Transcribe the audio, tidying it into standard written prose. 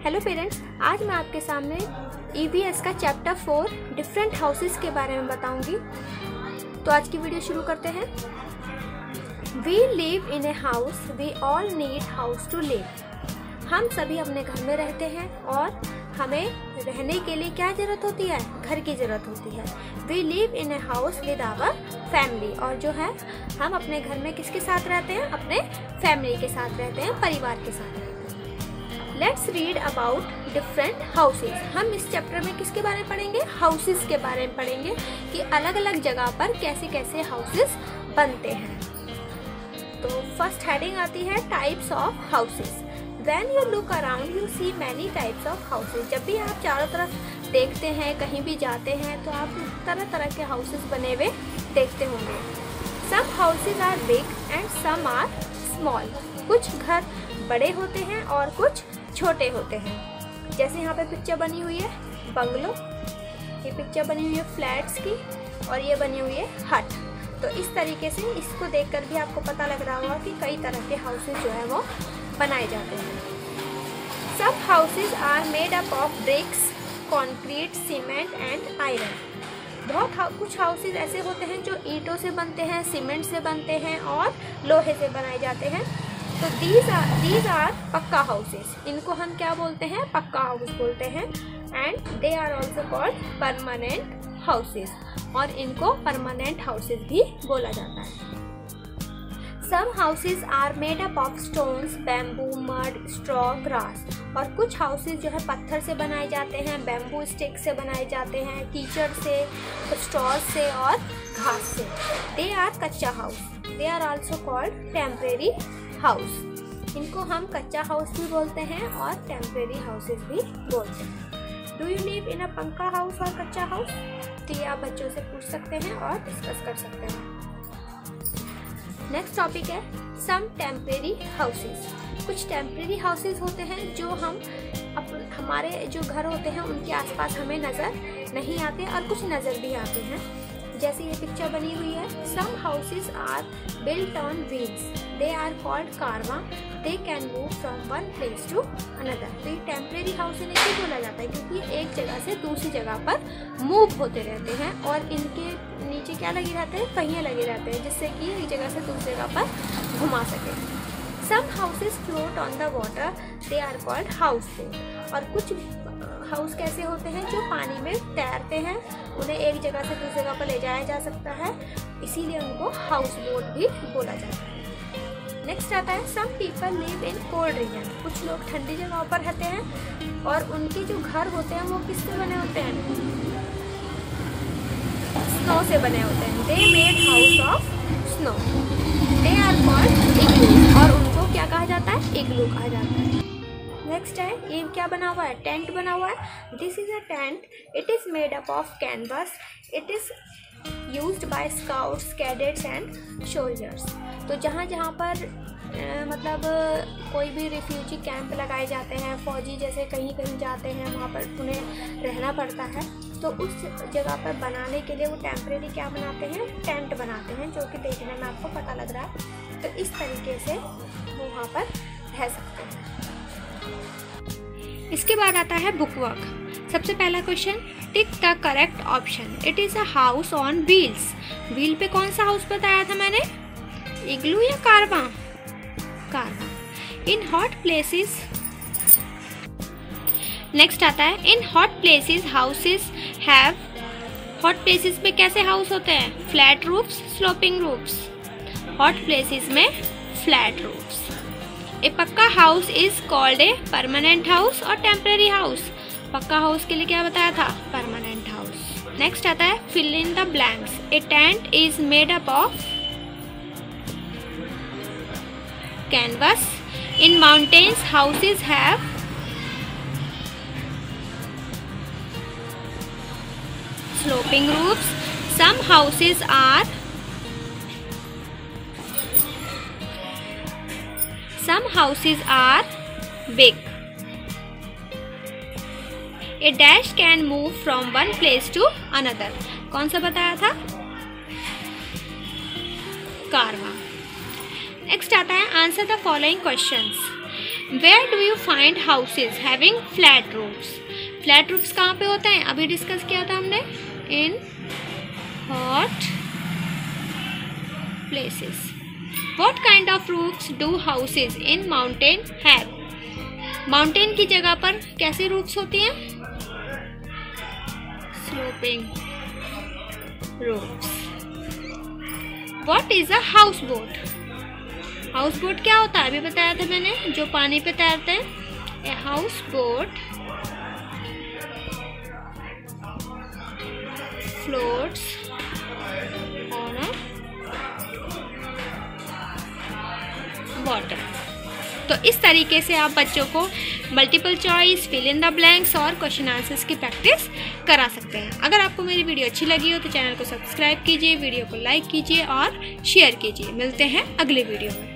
Hello parents, आज मैं आपके सामने EVS का चैप्टर 4 डिफरेंट हाउसेस के बारे में बताऊंगी। तो आज की वीडियो शुरू करते हैं। We live in a house, we all need house to live. हम सभी अपने घर में रहते हैं और हमें रहने के लिए क्या ज़रूरत होती है? घर की ज़रूरत होती है। We live in a house with our family. और जो है हम अपने घर में किसके साथ रहते हैं? अपने फैमिली के साथ रहते हैं, परिवार के साथ रहते हैं। Let's read about different houses. हम इस चैप्टर में किसके बारे में पढ़ेंगे? हाउसेस के बारे में पढ़ेंगे कि अलग अलग जगह पर कैसे कैसे हाउसेस बनते हैं। तो फर्स्ट हेडिंग आती है types of houses. When you look around, you see many types of houses. जब भी आप चारों तरफ देखते हैं, कहीं भी जाते हैं, तो आप तरह तरह के हाउसेस बने हुए देखते होंगे। Some houses are big and some are small. कुछ घर बड़े होते हैं और कुछ छोटे होते हैं। जैसे यहाँ पे पिक्चर बनी हुई है बंगलो, ये पिक्चर बनी हुई है फ्लैट्स की, और ये बनी हुई है हट। तो इस तरीके से इसको देखकर भी आपको पता लग रहा होगा कि कई तरह के हाउसेस जो है वो बनाए जाते हैं। सब houses are made up of bricks, concrete, cement and iron. कुछ हाउसेस ऐसे होते हैं जो ईंटों से बनते हैं, सीमेंट से बनते हैं और लोहे से बनाए जाते हैं। तो दीज आर पक्का हाउसेस। इनको हम क्या बोलते हैं? पक्का हाउस बोलते हैं। And they are also called permanent houses, और इनको परमानेंट हाउसेस भी बोला जाता है। Some houses are made up of stones, bamboo, mud, straw, grass. और कुछ हाउसेस जो है पत्थर से बनाए जाते हैं, बैम्बू स्टिक से बनाए जाते हैं, कीचड़ से, स्ट्रॉ से और घास से। They are kutcha house. They are also called temporary house. इनको हम कच्चा हाउस भी बोलते हैं और टेम्परेरी हाउसेस भी बोलते हैं। Do you live in a pucca house और कच्चा हाउस? तो ये आप बच्चों से पूछ सकते हैं और डिस्कस कर सकते हैं। नेक्स्ट टॉपिक है सम टेम्परेरी हाउसेस। कुछ टेम्परेरी हाउसेस होते हैं जो हमारे जो घर होते हैं उनके आसपास हमें नज़र नहीं आते और कुछ नज़र भी आते हैं। जैसे ये पिक्चर बनी हुई है, some houses are built on wheels, they are called caravan, they can move from one place to another. तो ये टेम्परेरी हाउस इन्हें क्यों बोला जाता है? क्योंकि ये एक जगह से दूसरी जगह पर मूव होते रहते हैं और इनके नीचे क्या लगे रहते हैं? पहिए लगे रहते हैं, जिससे कि एक जगह से दूसरी जगह पर घुमा सके। Some houses float on the water, they are called houseboat. और कुछ हाउस कैसे होते हैं जो पानी में तैरते हैं, उन्हें एक जगह से दूसरी जगह पर ले जाया जा सकता है, इसीलिए उनको हाउस बोट भी बोला जाता है। नेक्स्ट आता है some people live in cold region. कुछ लोग ठंडी जगहों पर रहते हैं और उनके जो घर होते हैं वो किससे बने होते हैं? स्नो से बने होते हैं। They made house of snow, they are called igloo. और उनको क्या कहा जाता है? इग्लू कहा जाता है। नेक्स्ट है, ये क्या बना हुआ है? टेंट बना हुआ है। This is a tent, it is made up of canvas, it is used by scouts, cadets and soldiers. तो जहाँ जहाँ पर मतलब कोई भी रिफ्यूजी कैंप लगाए जाते हैं, फौजी जैसे कहीं कहीं जाते हैं, वहाँ पर उन्हें रहना पड़ता है, तो उस जगह पर बनाने के लिए वो टेम्परेरी क्या बनाते हैं? टेंट बनाते हैं, जो कि देखने में आपको पता लग रहा है। तो इस तरीके से वो वहाँ पर रह सकते हैं। इसके बाद आता है बुक वर्क। सबसे पहला question, tick the correct option. It is a house on wheels. Wheel पे कौन सा हाउस बताया था मैंने? इग्लू या कारवा? कारवा। इन हॉट प्लेसेस। नेक्स्ट आता है in hot places houses have. Hot places में कैसे हाउस होते हैं? Flat roofs, sloping roofs. Hot places में flat roofs. A pucca house is called a permanent house और टेम्परेरी हाउस। पक्का हाउस के लिए क्या बताया था? Permanent house. नेक्स्ट आता है fill in the blanks. A tent is made up of canvas. In mountains houses have sloping roofs. Some houses are big. A dash can move from one place to another. कौन सा बताया था? कारवा। Next आता है answer the following questions. Where do you find houses having flat roofs? Flat roofs कहाँ पे होते हैं? अभी डिस्कस किया था हमने, in hot places. What kind of roofs do houses in mountain have? Mountain की जगह पर कैसी रूफ्स होती हैं? Sloping roofs. What is a houseboat? Houseboat क्या होता है? अभी बताया था मैंने, जो पानी पे तैरते हैं। A houseboat floats on a water. तो इस तरीके से आप बच्चों को multiple choice, fill in the blanks और क्वेश्चन आंसर्स की प्रैक्टिस करा सकते हैं। अगर आपको मेरी वीडियो अच्छी लगी हो तो चैनल को सब्सक्राइब कीजिए, वीडियो को लाइक कीजिए और शेयर कीजिए। मिलते हैं अगले वीडियो में।